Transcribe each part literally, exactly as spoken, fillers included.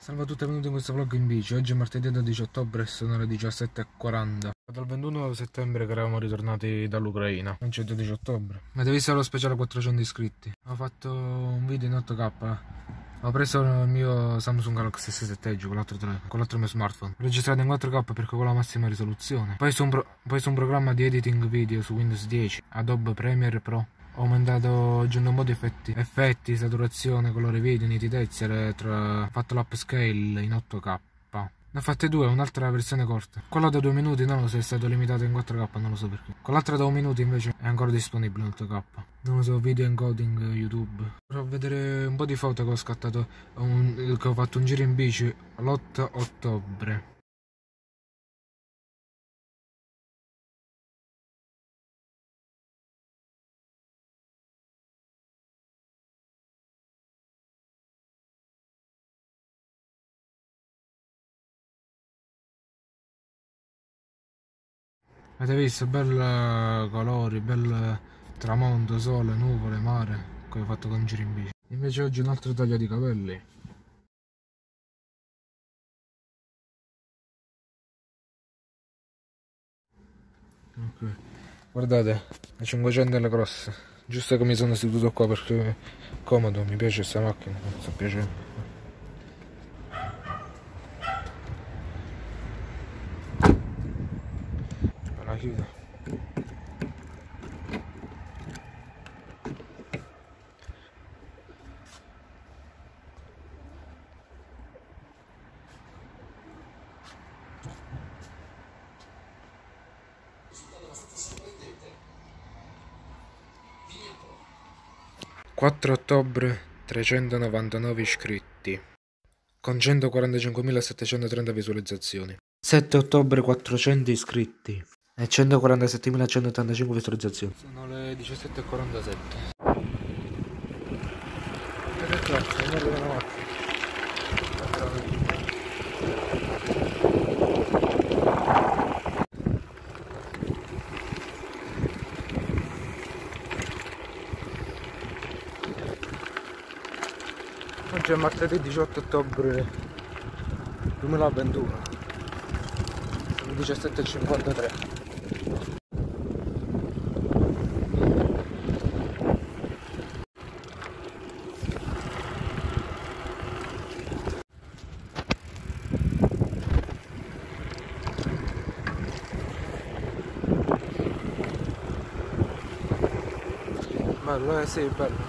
Salve a tutti e benvenuti in questo vlog in bici. Oggi è martedì dodici ottobre e sono le diciassette e quaranta. Dal ventuno settembre che eravamo ritornati dall'Ucraina. Oggi è dodici ottobre. Avete visto lo speciale quattrocento iscritti? Ho fatto un video in otto K. Ho preso il mio Samsung Galaxy S sette Edge con l'altro telefono, con l'altro mio smartphone. Ho registrato in quattro K perché con la massima risoluzione. Poi su un, pro poi su un programma di editing video su Windows dieci, Adobe Premiere Pro. Ho aumentato, ho aggiunto un po' di effetti, effetti, saturazione, colore video, nitidezza, retro. Ho fatto l'upscale in otto K. Ne ho fatte due, un'altra versione corta. Quella da due minuti non lo so, è stato limitato in quattro K, non lo so perché. Con l'altra da un minuto invece è ancora disponibile in otto K. Non lo so, video encoding YouTube. Vorrò vedere un po' di foto che ho scattato, un, che ho fatto un giro in bici l'otto ottobre. Avete visto? Bel colori, bel tramonto, sole, nuvole, mare, che ho fatto con un giro in bici. Invece oggi un altro taglio di capelli. Ok. Guardate, la cinquecento L Cross. Giusto che mi sono seduto qua perché è comodo, mi piace questa macchina, mi sta piacendo. Me la chiudo. quattro ottobre, trecentonovantanove iscritti con centoquarantacinquemilasettecentotrenta visualizzazioni. sette ottobre, quattrocento iscritti e centoquarantasettemilacentoottantacinque visualizzazioni. Sono le diciassette e quarantasette. Che cazzo, non arriva una macchina. Oggi è martedì diciotto ottobre duemilaventuno, sono le diciassette e cinquantatré. Bello, eh sì, bello.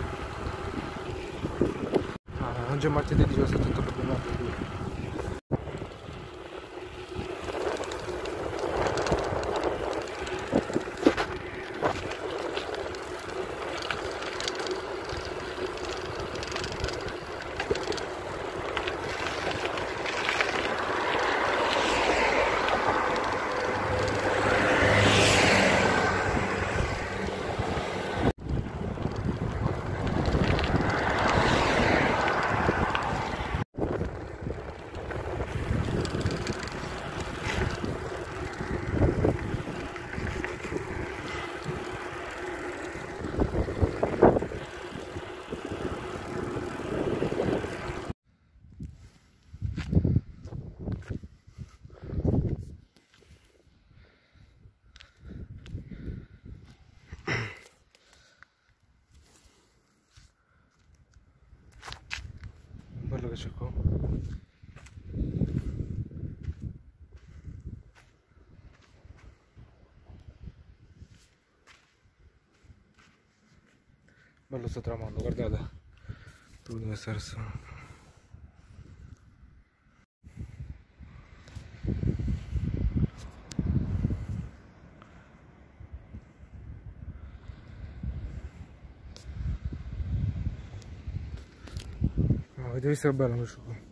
Ah, oggi è martedì diciassette ottobre duemilaventidue. Quello che c'è qua. Bello sto tramonto, guardate. Tu deve essere solo. No, avete visto che bello questo qua?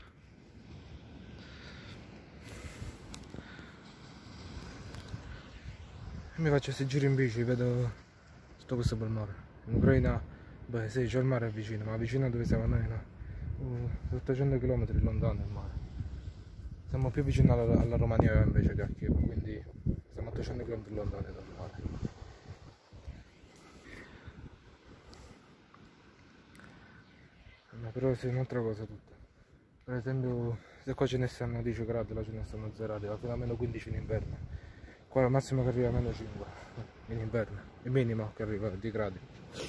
Mi faccio questi giri in bici, vedo tutto questo bel mare. In Ucraina, beh sì, c'è il mare vicino, ma vicino a dove siamo noi no? Uh, settecento chilometri lontano il mare. Siamo più vicini alla, alla Romania invece che a Kiev, quindi siamo a ottocento chilometri lontani dal mare. No, però sì, un'altra cosa tutta. Per esempio, se qua ce ne stanno dieci gradi, là ce ne stanno zerati, va fino a meno quindici in inverno. Qua al massimo che arriva a meno cinque in inverno, il minimo che arriva di gradi.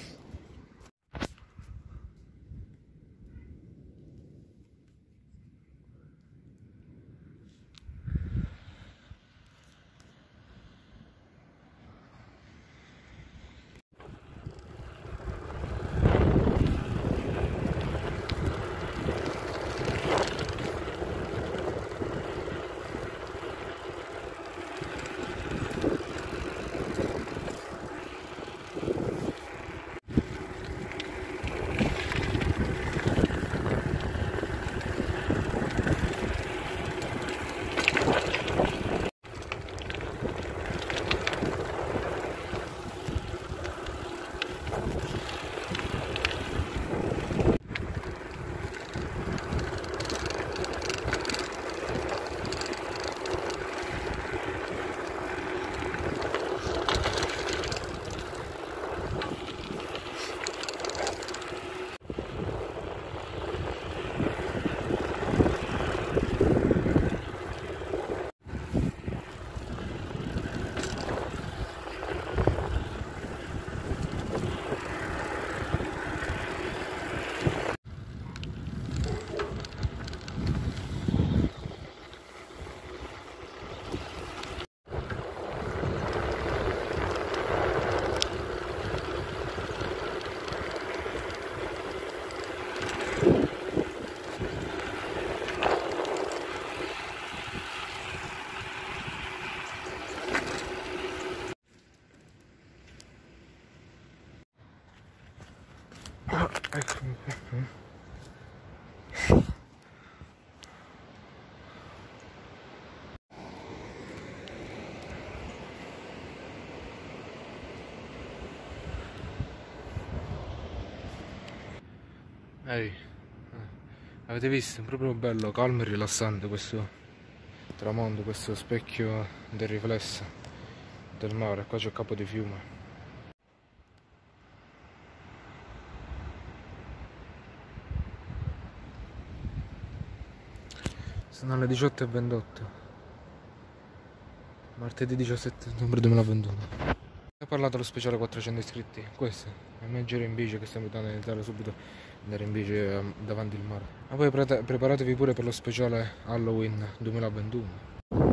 Eccomi qui. Ehi, avete visto? È proprio bello, calmo e rilassante questo tramonto, questo specchio del riflesso del mare. Qua c'è il capo di fiume. Sono le diciotto e ventotto, martedì diciassette ottobre duemilaventuno. Ho parlato dello speciale quattrocento iscritti. Questo è il mio giro in bici che stiamo andando a iniziare subito, andare in bici davanti al mare. Ma poi preparatevi pure per lo speciale Halloween duemilaventuno.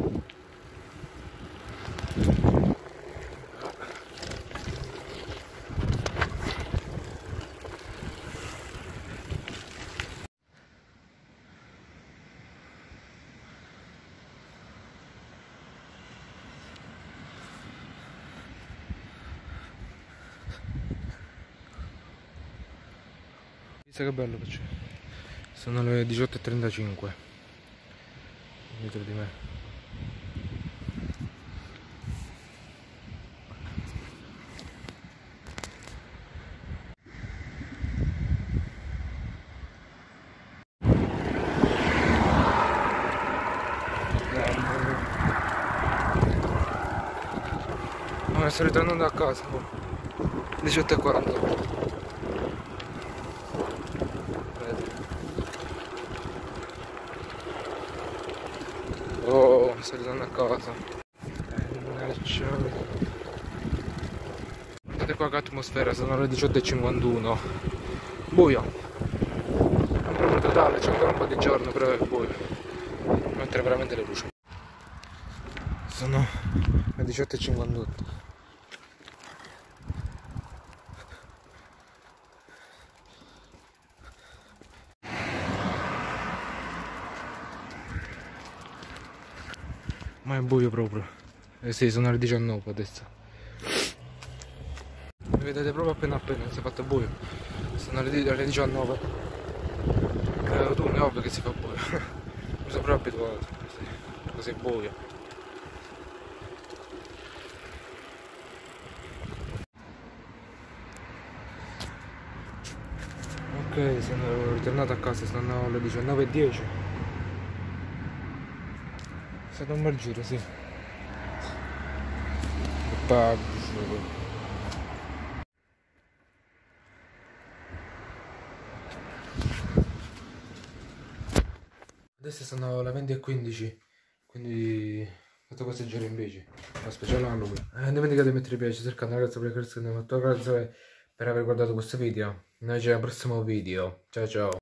Che bello che c'è. Sono le diciotto e trentacinque dietro di me. Ora sto ritornando a casa, diciotto e quaranta. Oh, sto ritornando a casa. Guardate qua che atmosfera, sono le diciotto e cinquantuno. Buio. È proprio totale, c'è ancora un po' di giorno, però è buio. Mettere veramente le luci. Sono le diciotto e cinquantotto. Ma è buio proprio. Eh sì, sono le diciannove adesso. Mi vedete proprio appena appena, si è fatto buio. Sono le diciannove. È autunno, è ovvio che si fa buio. Mi sono proprio abituato. Così, così è buio. Ok, sono ritornato a casa, sono le diciannove e dieci. È stato un bel giro, sì. Pago. Adesso stanno le venti e quindici, quindi fatto questo giro invece, la speciale Halloween. Eh, non dimenticate di mettere mi piace sul canale, grazie per aver fatto, grazie per aver guardato questo video. Noi ci vediamo al prossimo video, ciao ciao.